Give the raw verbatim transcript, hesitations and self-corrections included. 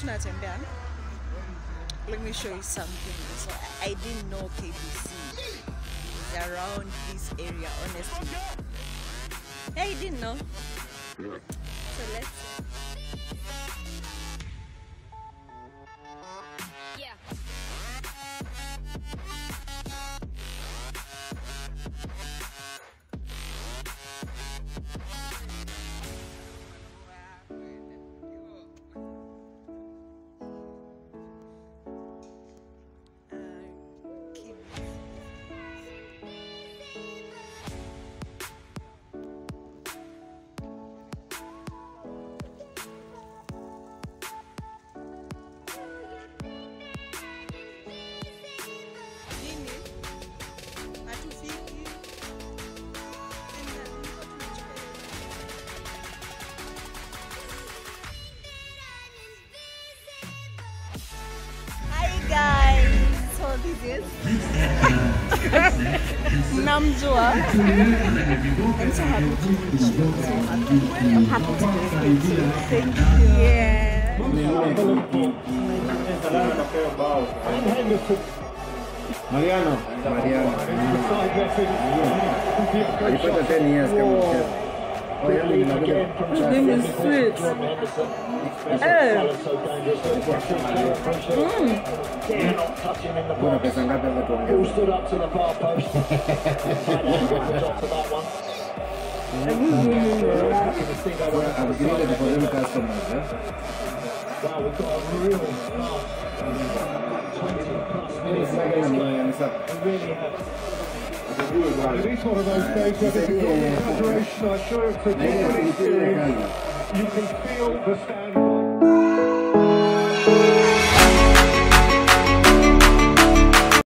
tunatembea. Let me show you something. So I didn't know K B C is around this area, honestly. Hey, I didn't know. So let's see. This is Namjoa. I'm so happy to meet you. I'm happy to meet you. Thank you. Yeah. Mariano. Mariano. Alipata ten years kama mchezo. His name is Sweet. Oh. Kuna pesa ngapi hapo tuongeze? Stood up to the bar post. I've created for them customers. Wow, we've got a real twenty plus minutes. We really have. It is one of those days where there's a good exaggeration. I'm sure it's a good experience. You can feel the stand.